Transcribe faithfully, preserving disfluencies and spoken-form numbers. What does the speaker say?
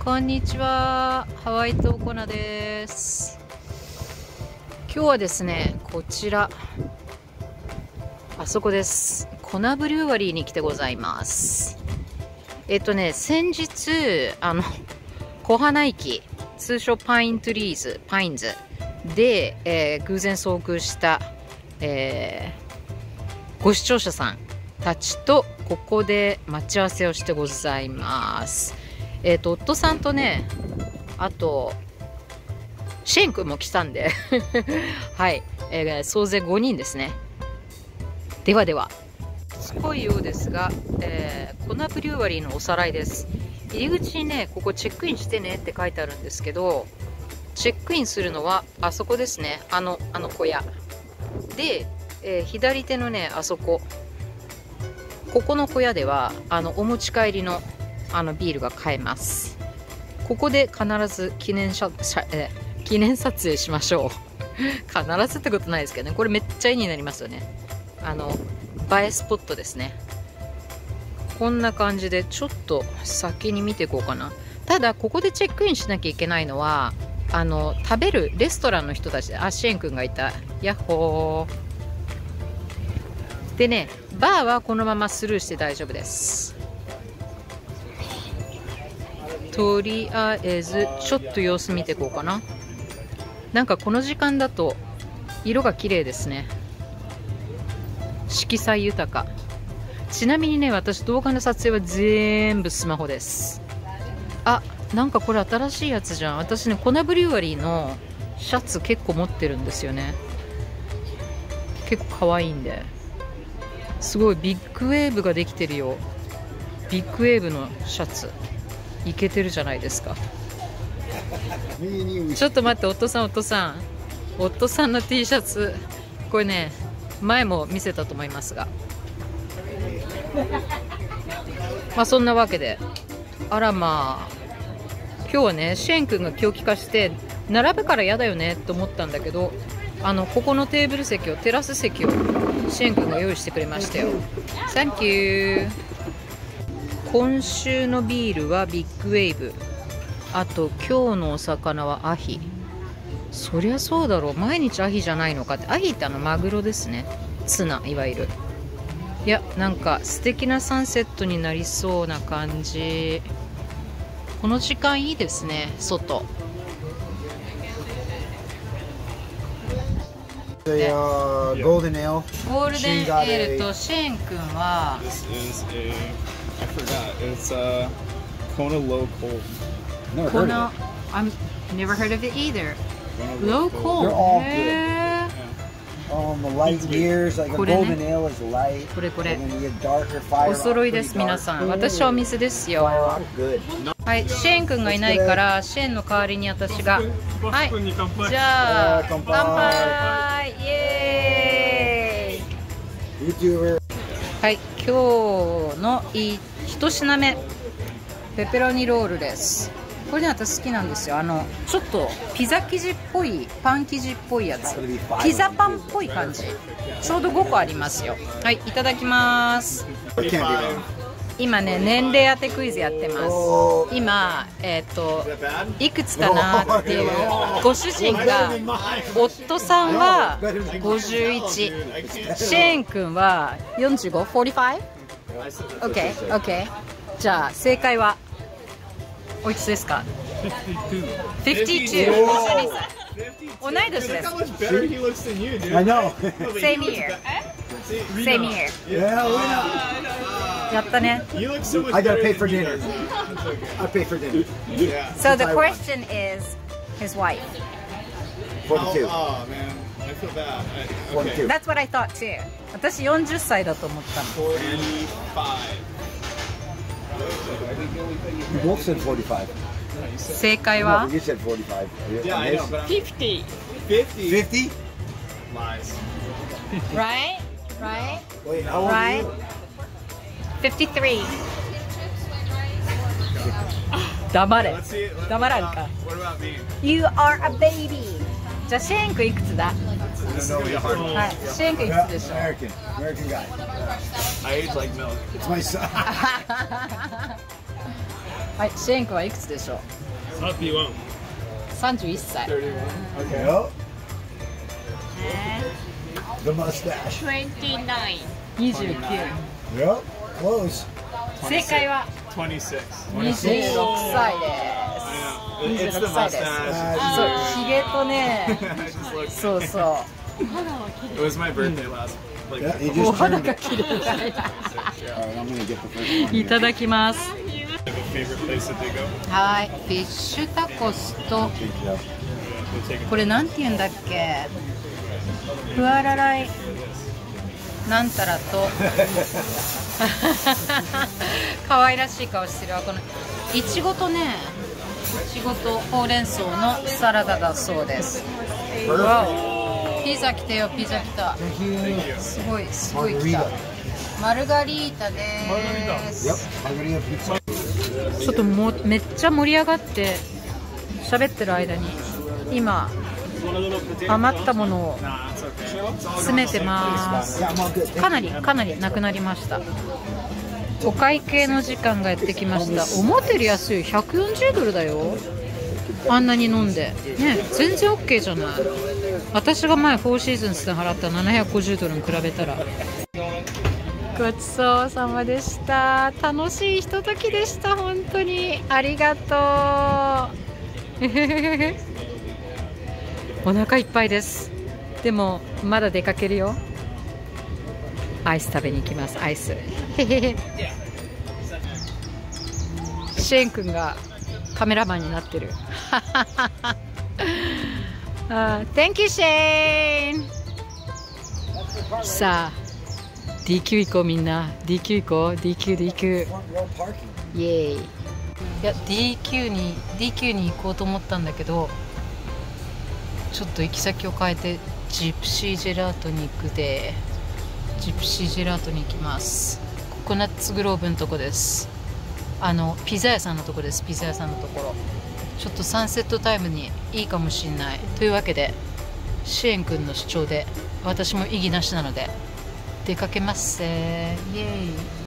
こんにちは、ハワイトコナです。今日はですね、こちらあそこです。コナブリュワリーに来てございます。えっとね先日あの小花駅、通称パイントリーズパインズで、えー、偶然遭遇した、えー、ご視聴者さんたちとここで待ち合わせをしてございます。えっと夫さんとね、あとシェーン君も来たんではい、えー、総勢ごにんですね。ではでは、しつこいようですが、えー、コナブリュワリーのおさらいです。入り口にね、ここチェックインしてねって書いてあるんですけど、チェックインするのはあそこですね。あのあの小屋で、えー、左手のねあそこ、ここの小屋ではあのお持ち帰りのあのビールが買えます。ここで必ず記念写え記念撮影しましょう必ずってことないですけどね。これめっちゃ絵になりますよね。あの映えスポットですね。こんな感じでちょっと先に見ていこうかな。ただここでチェックインしなきゃいけないのは、あの食べるレストランの人たちで、あ、シェーン君がいた。ヤッホーでね、バーはこのままスルーして大丈夫です。とりあえずちょっと様子見ていこうかな。なんかこの時間だと色が綺麗ですね。色彩豊か。ちなみにね、私動画の撮影は全部スマホです。あ、なんかこれ新しいやつじゃん。私ね、コナブリュワリーのシャツ結構持ってるんですよね。結構可愛いんで。すごいビッグウェーブができてるよ。ビッグウェーブのシャツいけてるじゃないですか。ちょっと待って、夫さん夫さん夫さんの T シャツ、これね前も見せたと思いますが、まあそんなわけで、あらまあ今日はね、シェーン君が気を利かして並ぶから嫌だよねと思ったんだけど、あのここのテーブル席を、テラス席をシェーン君が用意してくれましたよ。サンキュー。今週のビールはビッグウェーブ、あと今日のお魚はアヒ。そりゃそうだろう、毎日アヒじゃないのかって。アヒってあのマグロですね。ツナ、いわゆる。いや、なんか素敵なサンセットになりそうな感じ。この時間いいですね、外。 ゴールデンエール。 ゴールデンエールとシェーン君は This is a, I forgot, it's a Kona Low Cold. Never heard Kona, of it. I'm never heard of it either. Kona Low They're cold. all へー Um, the light beers, like a これね golden ale is light. これこれ And then you get darker fire. お揃いです、皆さん。私はお水ですよ。 Good. はい、シェーン君がいないからシェーンの代わりに私が、はい、じゃあ乾杯、イエーイ。 YouTuber. はい、今日のい一品目、ペペロニロールです。これね、私好きなんですよ。あのちょっとピザ生地っぽい、パン生地っぽいやつ、ピザパンっぽい感じ。ちょうどごこありますよ。はい、いただきます。 Can't be wrong. 今ね、年齢当てクイズやってます。今、えっといくつかなっていう、ご主人が、夫さんはごじゅういち、シェーン君はよんじゅうご、よんじゅうご？ オッケー、オッケー。じゃあ正解はおいくつですか？ ごじゅうに。ごじゅうにさい。同い年です。 Look how much better he looks than you, dude. I know. Same year. Same year. Yeah, we're not. やったね。 You look so much I gotta better pay than for you. dinner. I pay for dinner. Yeah. So the Taiwan. question is his wife. forty-two. Oh, oh man, I feel bad. I, okay. forty-two. That's what I thought too. 私よんじゅっさいだと思ったの。 forty-five. You both said forty-five. 正解 No, は but you said forty-five. Yeah, I know, but I'm fifty. fifty. fifty? Lies. Right? Right? Wait, how old are Right? you? fifty-three. 黙れ Let's see it. Let- 黙らん what か。 about- What about me? You are a baby. じゃあシェーン君いくつだ？ This is gonna be a hard one. はい、シェーン君い Yeah, くつでしょう？ American. American guy. I age like milk. It's my son. はい、シェーン君はいくつでしょう。 thirty-one. さんじゅういっさい。 thirty-one. Okay. Yep. The mustache. twenty-nine. にじゅうきゅう。 Yep. Close. 正解は twenty-six. にじゅうろくさい I で know. It- It's the mustache. す。そう、 Ah, ひげとね、 I just looked. そうそう。 It was my birthday last. Like, Yeah, he お just 肌 turned が it. 綺麗だね。 All right, I'm gonna get the first one. いただきます。 like a favorite place that they go. はい、フィッシュタコスと、 Yeah. We'll take it. これなんて言うんだっけ。ふわららい。なんたらと。可愛らしい顔してるわ。このいちごとね、いちごとほうれん草のサラダだそうです。わお、ピザ来たよ、ピザ来た。 Thank you. すごい、すごい来た。マルガリータで Yep. す。 Margarita pizza. ちょっともうめっちゃ盛り上がって喋ってる間に今余ったものを Nah, it's okay. 詰めてます。 Yeah, I'm all good. かなりかなりなくなりました。お会計の時間がやってきました。思ってる安いひゃくよんじゅうドルだよ。あんなに飲んでね、全然 OK じゃない。私が前フォーシーズンスで払ったななひゃくごじゅうドルに比べたら。ごちそうさまでした。楽しいひとときでした。本当にありがとう。お腹いっぱいです。でもまだ出かけるよ。アイス食べに行きます。アイス。シェーン君がカメラマンになってる。あ、Thank you シェーン。さあ ディーキュー 行こうみんな。 ディーキュー 行こう。 ディーキュー で行く。 Front row parking. イエーイ。いや ディーキュー に ディーキュー に行こうと思ったんだけど、ちょっと行き先を変えてジプシージェラートに行くで。ジプシージェラートに行きます。ココナッツグローブのとこです。あのピザ屋さんのとこです。ピザ屋さんのところ。ちょっとサンセットタイムにいいかもしれない。というわけでシェーン君の主張で私も異議なしなので出かけますせー。イエーイ。